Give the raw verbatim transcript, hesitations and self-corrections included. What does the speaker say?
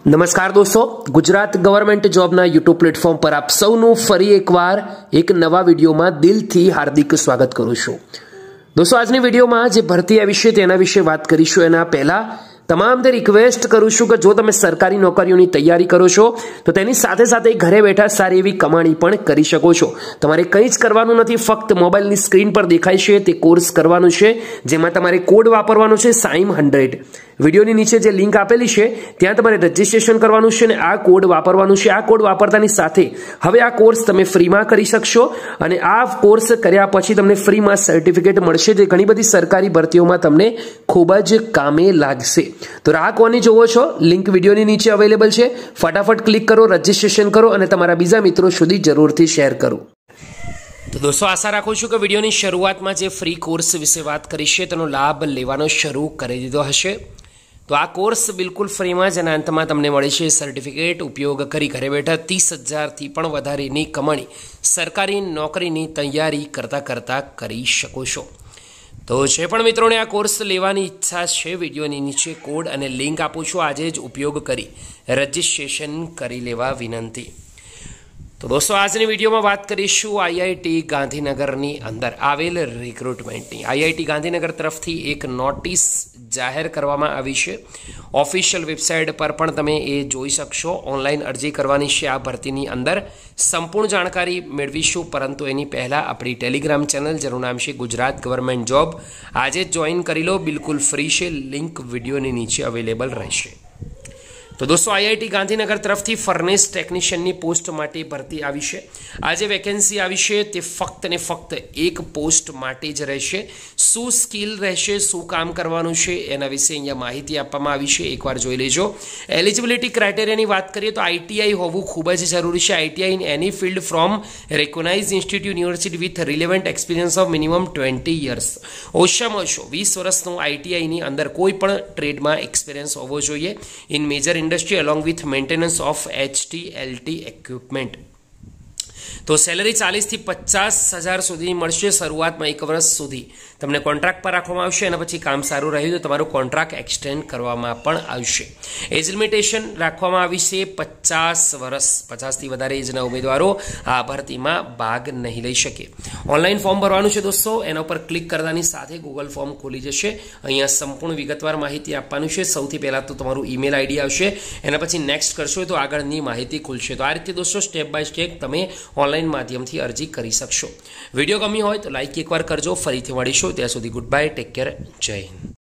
नमस्कार दोस्तों, गुजरात गवर्नमेंट जॉबना यूट्यूब प्लेटफॉर्म पर आप सौનું ફરી એકવાર એક નવા વિડીયોમાં દિલથી હાર્દિક સ્વાગત કરું છું। दोस्तों આજની વિડીયોમાં જે ભરતી આવી છે તેના વિશે વાત કરીશું। એના પહેલા તમામને રિક્વેસ્ટ કરું છું કે જો તમે સરકારી નોકરીઓની તૈયારી કરો છો તો તેની સાથે સાથે ઘરે બેઠા સારી એવી કમાણી પણ કરી શકો છો। તમારે કંઈ જ કરવાનું નથી, ફક્ત મોબાઈલની સ્ક્રીન પર દેખાય છે તે કોર્સ કરવાનો છે, જેમાં તમારે કોડ વાપરવાનો છે સાઈમ હંડ્રેડ। વિડીયોની નીચે જે લિંક આપેલી છે ત્યાં તમારે રજીસ્ટ્રેશન કરવાનું છે અને આ કોડ વાપરવાનું છે। આ કોડ વાપરતાની સાથે હવે આ કોર્સ તમે ફ્રીમાં કરી શકશો અને આ કોર્સ કર્યા પછી તમને ફ્રીમાં સર્ટિફિકેટ મળશે, જે ઘણી બધી સરકારી ભરતીઓમાં તમને ખૂબ જ કામે લાગશે। तो राह कोनी जोवो छो, लिंक विडियोनी नीचे अवेलेबल है। फटाफट क्लिक करो, रजिस्ट्रेशन करो और तमारा बीजा मित्रों सुधी जरूरथी शेर करो। तो दोस्तों आशा राखुं छुं के विडियोनी शरूआतमां जे फ्री कोर्स विषे वात करी छे तेनो लाभ लेवानो शरू करी दीधो हशे। तो आ कोर्स बिल्कुल फ्री में ज अंत में तमने मळे छे सर्टिफिकेट उपयोग करी घरे बैठा तीस हजार थी पण वधारेनी कमाणी सरकारी नौकरीनी तैयारी करता करता करी शको छो। तो जे पण मित्रों ने आ कोर्स लेवानी इच्छा है, विडियोनी नीचे कोड अने लिंक आपू छुं, आज ज उपयोग करी रजिस्ट्रेशन करी लेवा विनंती। तो दोस्तों आजनी विडियो में बात करीशुं आईआईटी गांधीनगरनी अंदर आवेल रिक्रूटमेंटनी। आईआईटी गांधीनगर तरफथी एक नोटिस जाहिर करवामां आवी छे। ऑफिशियल वेबसाइट पर पण तमे ए जोई शकशो। ऑनलाइन अरजी करवानी छे आ भरतीनी अंदर। संपूर्ण जानकारी मेळवीशुं, परंतु एनी पहला अपनी टेलिग्राम चेनल जेनुं नाम छे गुजरात गवर्नमेंट जॉब, आज जॉइन करी लो, बिल्कुल फ्री छे। लिंक विडियोनी नीचे अवेलेबल रहेशे। तो दोस्तों आईआईटी गांधीनगर तरफथी फर्नेस टेक्निशियननी पोस्ट माटे भरती आवी छे। आज वेकेन्सी आवी छे ते फक्त ने फक्त एक पोस्ट माटे ज रहेशे। शुं स्किल रहेशे, शुं काम करवानुं छे एना विषे अहींया माहिती आपवामां आवी छे, एकवार जोई लेजो। एलिजिबिलिटी क्राइटेरियानी वात करीए तो आईटीआई होवुं खूब ज जरूरी छे। ITI in any field from recognised institute university with relevant experience of minimum twenty years. ओछामां ओछो वीस वर्षनो आईटीआईनी अंदर कोईपण ट्रेडमां एक्सपीरियंस होवो जोईए in major industry along with maintenance of HTLT equipment. तो सैलरी चालीस थी पचास हजार सुधी मळशे। शुरुआत में एक वर्ष सुधी तमने कॉन्ट्राक्ट पर राखवामां आवशे अने पछी काम सारूं रह्युं तो तमारुं कॉन्ट्राक्ट एक्सटेन्ड करवामां पण आवशे। एज लिमिटेशन राखवामां आवी छे पचास वर्ष। पचास थी वधारे एजना उमेदवारो आ भरतीमां भाग नहीं लई शके। ऑनलाइन फॉर्म भरवानुं छे दोस्तों, एना पर क्लिक करतानी साथे गूगल फॉर्म खोली जशे। अहींया संपूर्ण विगतवार माहिती आपवानी छे। सौथी पहेला तो तमारुं ईमेल आईडी आवशे, एना पछी नेक्स्ट करशो तो आगळनी माहिती खुलशे। तो आ रीते दोस्तों स्टेप बाय स्टेप तमे ऑनलाइन माध्यमथी अरजी करी शकशो। विडियो गमी होय तो लाइक एक बार करजो। फरीथी मळीशुं, त्यां सुधी गुड बाय, टेक केयर, जय हिंद।